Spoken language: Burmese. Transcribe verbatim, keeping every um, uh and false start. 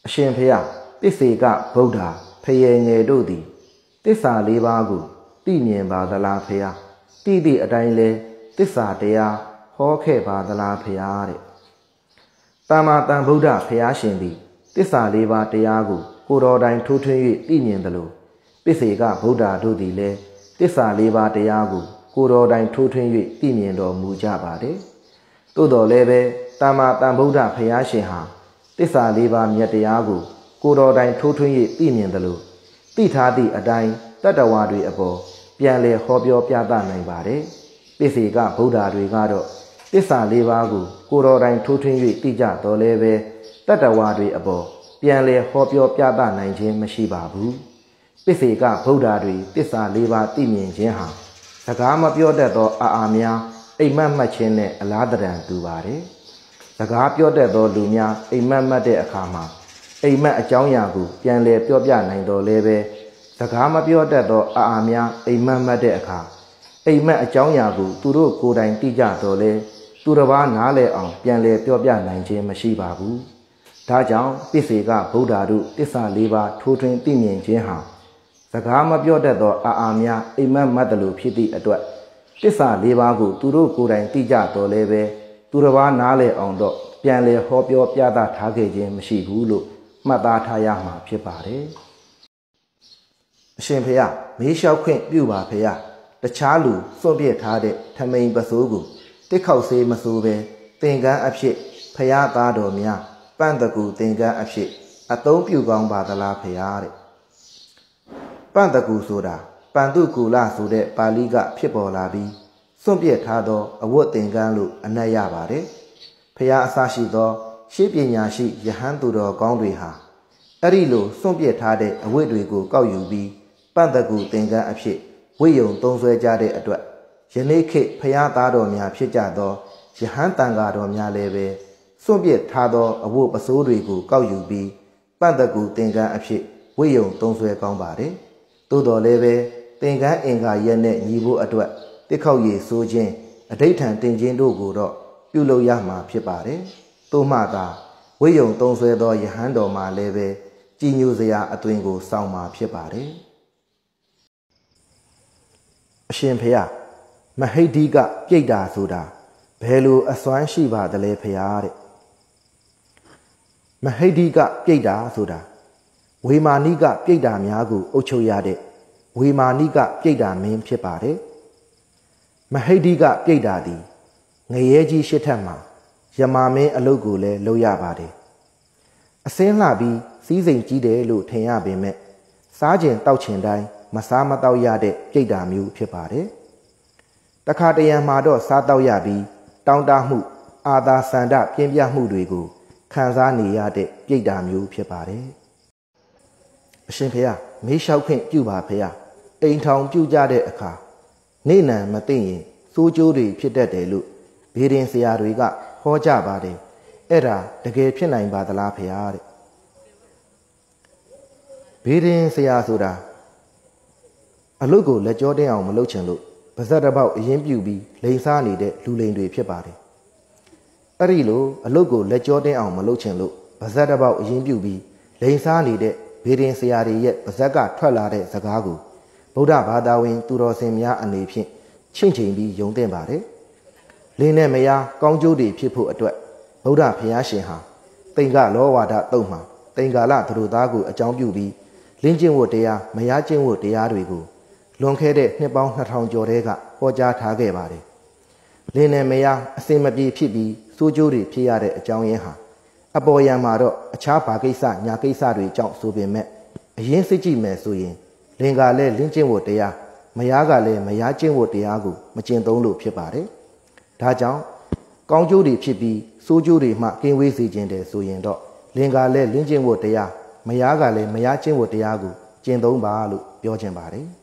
အရှင်ဖေယတစ္ဆေကဗုဒ္ဓဖယေငယ်တို့သည်တစ္ဆာလေးပါးကိုသိမြင်ပါသလားဖေယတိသည့်အတိုင်းလဲတစ္ဆာတရားဟောခဲ့ပါသလားဖေယတဲ့တမ္မာတန်ဗုဒ္ဓဖျားရှင်သည်တစ္ဆာလေးပါးတရားကိုကိုတော်တိုင်ထိုးထွင်း၍သိမြင်သလိုပစ္စေကဗုဒ္ဓတို့သည်လည်းတစ္ဆာလေးပါးတရားကိုကိုတော်တိုင်ထိုးထွင်း၍သိမြင်တော်မူကြပါတယ်။သို့တော်လည်းပဲတမ္မာတန်ဗုဒ္ဓဖျားရှင်ဟာတစ္ဆာလေးပါးမြတ်တရားကိုကိုတော်တိုင်ထိုးထွင်း၍သိမြင်သလိုသိထားသည့်အတိုင်းတတ္တဝါတွေအပေါ်ပြန်လည်ဟောပြောပြသနိုင်ပါတယ်။ပစ္စေကဗုဒ္ဓတွေကတော့တစ္ဆာလေးပါးကိုကိုတော်တိုင်ထိုးထွင်း၍သိကြတော်လည်းပဲတတ္တဝါတွေအပေါ်ပြန်လည်ဟောပြောပြသနိုင်ခြင်းမရှိပါဘူးပစ္စေကဗုဒ္ဓတွေတစ္ဆာလေးပါးသိမြင်ခြင်းဟာစကားမပြောတတ်သောအာအာများအိမ်မက်မှတ်ခြင်းနဲ့အလားတန်တူပါတယ်စကားပြောတတ်သောလူများအိမ်မက်မှတ်တဲ့အခါမှာအိမ်မက်အကြောင်းအရာကိုပြန်လည်ပြောပြနိုင်တော်လည်းပဲစကားမပြောတတ်သောအာအာများအိမ်မက်မှတ်တဲ့အခါအိမ်မက်အကြောင်းအရာကိုသူတို့ကိုယ်တိုင်သိကြတော်လဲသူတစ်ပါးနားလည်အောင်ပြန်လည်ပြောပြနိုင်ခြင်းမရှိပါဘူး။ဒါကြောင့်ပစ္စေကဗုဒ္ဓတို့တစ္ဆာလေးပါးထိုးထွင်းသိမြင်ခြင်းဟာစကားမပြောတတ်သောအာအာများအိမ်မက်မှတ်တယ်လို့ဖြစ်သည့်အတွက်တစ္ဆာလေးပါးကိုသူတို့ကိုယ်တိုင်သိကြတော်လဲပဲသူတစ်ပါးနားလည်အောင်တော့ပြန်လည်ဟောပြောပြသထားခဲ့ခြင်းမရှိဘူးလို့မှတ်သားထားရမှာဖြစ်ပါတယ်။အရှင်ဖေယမေးလျှောက်ခွင့်ပြုပါဖေယတခြားလူစွန့်ပြစ်ထားတဲ့ထမိန်ပစိုးကိုတစ်ခေါက်ဆေးမဆိုးပဲသင်္ကန်းအဖြစ်ဖျားသားတော်များပန့်တကူသင်္ကန်းအဖြစ်အသုံးပြုကောင်းပါသလားဖျားတဲ့ပန့်တကူဆိုတာပန္တုကူလဆိုတဲ့ပါဠိကဖြစ်ပေါ်လာပြီးစွန့်ပြစ်ထားသောအဝတ်သင်္ကန်းလို့အနက်ရပါတယ်ဖျားအစရှိသောရှေးပညာရှိယဟန်သူတော်ကောင်းတွေဟာအဲ့ဒီလိုစွန့်ပြစ်ထားတဲ့အဝတ်တွေကိုကောက်ယူပြီးပန့်တကူသင်္ကန်းအဖြစ်ဝိယုံသုံးဆွဲကြတဲ့အတွက်ယနေ့ခေတ်ဖျားသားတော်များဖြစ်ကြသောယဟန်တန်ဃာတော်များလည်းပဲစွန့်ပစ်ထားသောအဝတ်ပစိုးတွေကိုကောက်ယူပြီးပန့်တကူသင်္ကန်းအဖြစ်ဝိယုံသုံးဆွဲကောင်းပါတယ်။သို့တော်လည်းပဲသင်္ကန်းအင်္ဂါရက်နဲ့ညီဖို့အတွက်တစ်ခေါက်ရည်ဆိုးခြင်းအဋိဋ္ဌံတင်ခြင်းတို့ကိုတော့ပြုလုပ်ရမှာဖြစ်ပါတယ်။သို့မှသာဝိယုံသုံးဆွဲသောယဟန်တော်မှာလည်းပဲကြည်ညိုစရာအသွင်ကိုစောင့်မှာဖြစ်ပါတယ်။အရှင်ဖေယမဟိတ်ဒီကပြိတ္တာဆိုတာဘယ်လိုအစွမ်းရှိပါသလဲဖရာတဲ့မဟိတ်ဒီကပြိတ္တာဆိုတာဝေမာနိကပြိတ္တာများကိုအုပ်ချုပ်ရတဲ့ဝေမာနိကပြိတ္တာမင်းဖြစ်ပါတယ်မဟိတ်ဒီကပြိတ္တာသည်ငရဲကြီးရှစ်ထက်မှာယမာမင်းအလုပ်ကိုလည်းလုပ်ရပါတယ်အစင်းလှပြီးစီးစိမ်ကြီးတယ်လို့ထင်ရပေမဲ့စားကျင်တောက်ချင်တိုင်းမစားမတောက်ရတဲ့ပြိတ္တာမျိုးဖြစ်ပါတယ်တခါတရံမှာတော့စားတောက်ရပြီးတောင်းတမှုအာသာစန္ဒပြင်းပြမှုတွေကိုခံစားနေရတဲ့ပြိတ္တာမျိုးဖြစ်ပါတယ်အရှင်ဖေယမေးလျှောက်ခွင့်ပြုပါဖေယအိမ်ထောင်ပြုကြတဲ့အခါနေနံမသိရင်စိုးကျိုးတွေဖြစ်တတ်တယ်လို့ဘေးရင်ဆရာတွေကဟောကြပါတယ်အဲ့ဒါတကယ်ဖြစ်နိုင်ပါသလားဖေယတဲ့ဘေးရင်ဆရာဆိုတာအလုပ်ကိုလက်ကြောတင်းအောင်မလုပ်ချင်လို့ပါဇက်တစ်ပေါက်အရင်ပြုပြီးလိန်စားနေတဲ့လူလိန်တွေဖြစ်ပါတယ်အဲ့ဒီလိုအလုပ်ကိုလက်ကြောတင်းအောင်မလုပ်ချင်လို့ပါဇက်တစ်ပေါက်အရင်ပြုပြီးလိန်စားနေတဲ့ဘေးရင်ဆရာတွေရဲ့ပါဇက်ကထွက်လာတဲ့စကားကိုဗုဒ္ဓဘာသာဝင်သူတော်စင်များအနေဖြင့်ချင့်ချိန်ပြီးယုံသင့်ပါတယ်လင်းနဲ့မယားကောင်းကျိုးတွေဖြစ်ဖို့အတွက်ဗုဒ္ဓဘုရားရှင်ဟာတိန်္ဂလောဝါဒတုံမှာတိန်္ဂလသူတို့သားကိုအကြောင်းပြုပြီးလင်းကျင့်ဝတ်တရားမယားကျင့်ဝတ်တရားတွေကိုလွန်ခဲ့တဲ့နှစ်ပေါင်းနှစ်ထောင်ကျော်တည်းကဟောကြားထားခဲ့ပါတယ်လင်းနဲ့မယားအစင်မပြေဖြစ်ပြီးစိုးကျိုးတွေဖြစ်ရတဲ့အကြောင်းရင်းဟာအပေါ်ယံမှာတော့အခြားဘာကိစ္စညာကိစ္စတွေကြောင့်ဆိုပေမဲ့အရင်စစ်ကြည့်မယ်ဆိုရင်လင်ကလည်းလင်းကျင့်ဝတ်တရားမယားကလည်းမယားကျင့်ဝတ်တရားကိုမကျင့်သုံးလို့ဖြစ်ပါတယ်ဒါကြောင့်ကောင်းကျိုးတွေဖြစ်ပြီးစိုးကျိုးတွေမှကင်းဝေးစေခြင်းတယ်ဆိုရင်တော့လင်ကလည်းလင်းကျင့်ဝတ်တရားမယားကလည်းမယားကျင့်ဝတ်တရားကိုကျင့်သုံးပါလို့ပြောချင်ပါတယ်